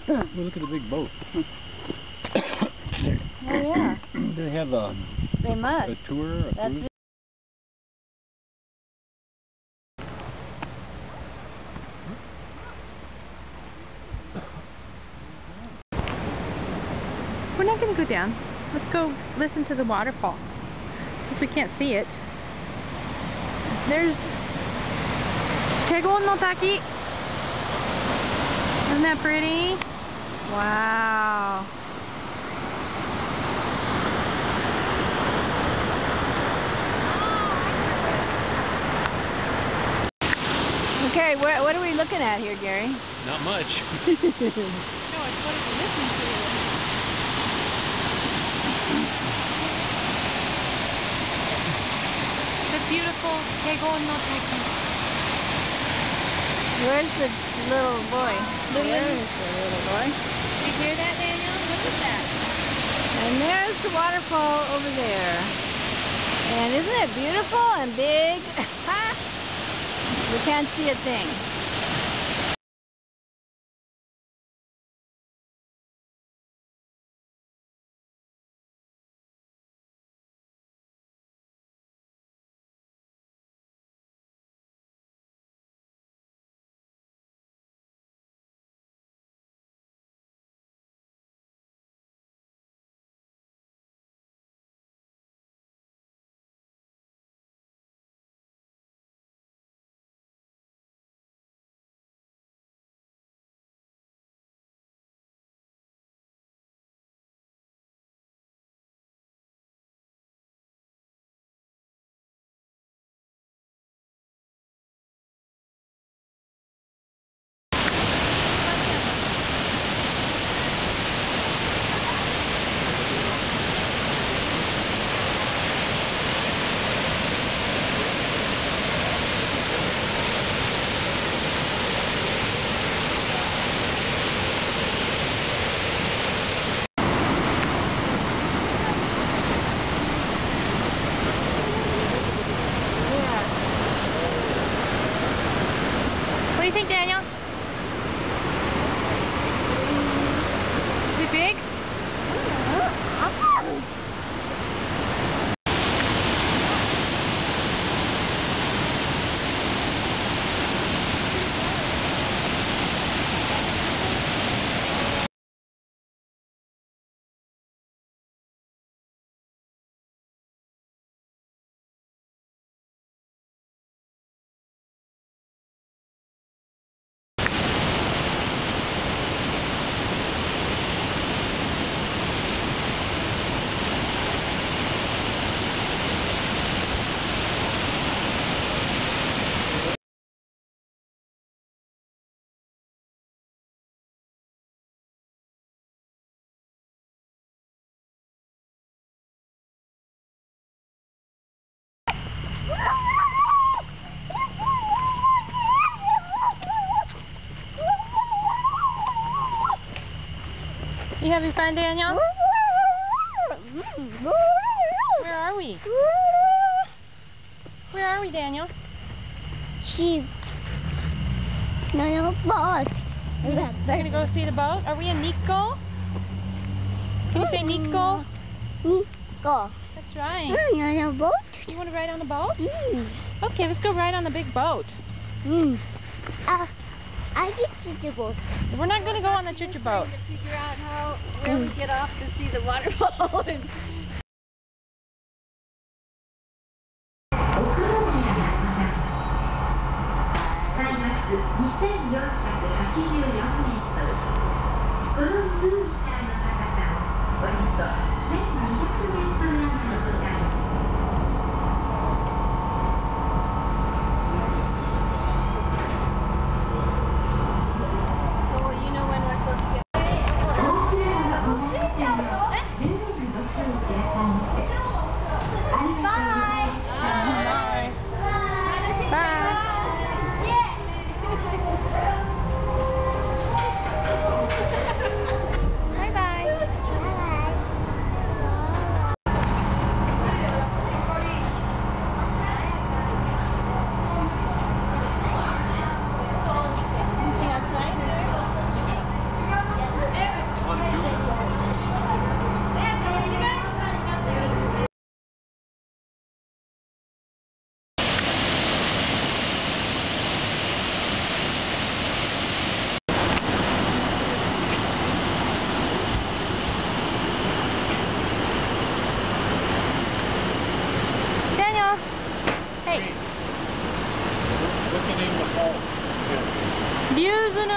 Well, look at the big boat. Oh yeah. They have a tour, a cruise. We're not going to go down. Let's go listen to the waterfall, since we can't see it. There's Kegon no Taki. Isn't that pretty? Wow. Okay, what are we looking at here, Gary? Not much. No, it's what we're listening to. The beautiful Kegon no Taki. Where's the little boy? There's the little boy. Did you hear that, Daniel? Look at that. And there's the waterfall over there. And isn't it beautiful and big? We can't see a thing. What do you think, Daniel? Is it big? You having fun, Daniel? Where are we? Where are we, Daniel? Sheep. No boat. We're gonna go see the boat? Are we in Nikko? Can you say Nikko? Nikko. That's right. No boat. You want to ride on the boat? Okay, let's go ride on the big boat. I get the boat. We're not going to go on the choo-choo boat. To figure out where we get off to see the waterfall. Using